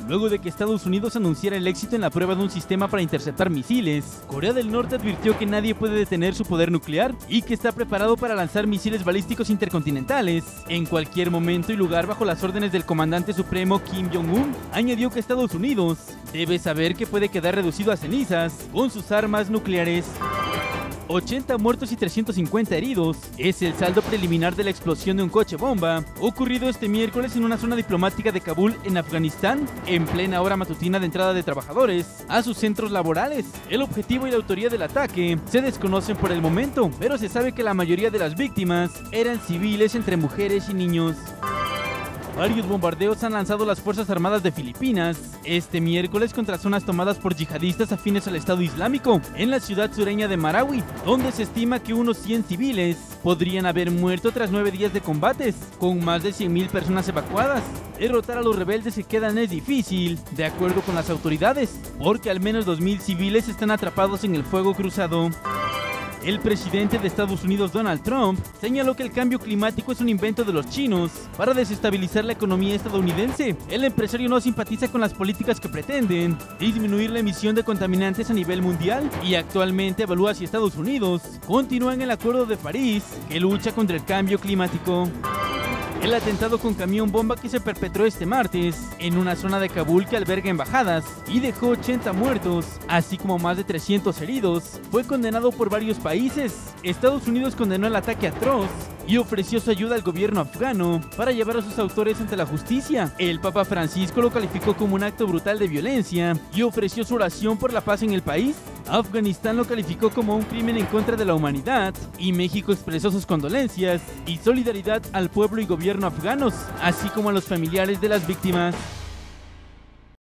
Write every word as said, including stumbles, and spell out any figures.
luego de que Estados Unidos anunciara el éxito en la prueba de un sistema para interceptar misiles. Corea del Norte advirtió que nadie puede detener su poder nuclear y que está preparado para lanzar misiles balísticos intercontinentales en cualquier momento y lugar bajo las órdenes del comandante supremo Kim Jong-un. Añadió que Estados Unidos debe saber que puede quedar reducido a cenizas con sus armas nucleares. ochenta muertos y trescientos cincuenta heridos es el saldo preliminar de la explosión de un coche bomba ocurrido este miércoles en una zona diplomática de Kabul, en Afganistán, en plena hora matutina de entrada de trabajadores a sus centros laborales. El objetivo y la autoría del ataque se desconocen por el momento, pero se sabe que la mayoría de las víctimas eran civiles, entre mujeres y niños. Varios bombardeos han lanzado las Fuerzas Armadas de Filipinas este miércoles contra zonas tomadas por yihadistas afines al Estado Islámico en la ciudad sureña de Marawi, donde se estima que unos cien civiles podrían haber muerto tras nueve días de combates, con más de cien mil personas evacuadas. Derrotar a los rebeldes que quedan es difícil, de acuerdo con las autoridades, porque al menos dos mil civiles están atrapados en el fuego cruzado. El presidente de Estados Unidos, Donald Trump, señaló que el cambio climático es un invento de los chinos para desestabilizar la economía estadounidense. El empresario no simpatiza con las políticas que pretenden disminuir la emisión de contaminantes a nivel mundial y actualmente evalúa si Estados Unidos continúa en el Acuerdo de París que lucha contra el cambio climático. El atentado con camión bomba que se perpetró este martes en una zona de Kabul que alberga embajadas y dejó ochenta muertos, así como más de trescientos heridos, fue condenado por varios países. Estados Unidos condenó el ataque atroz y ofreció su ayuda al gobierno afgano para llevar a sus autores ante la justicia. El Papa Francisco lo calificó como un acto brutal de violencia y ofreció su oración por la paz en el país. Afganistán lo calificó como un crimen en contra de la humanidad y México expresó sus condolencias y solidaridad al pueblo y gobierno afganos, así como a los familiares de las víctimas.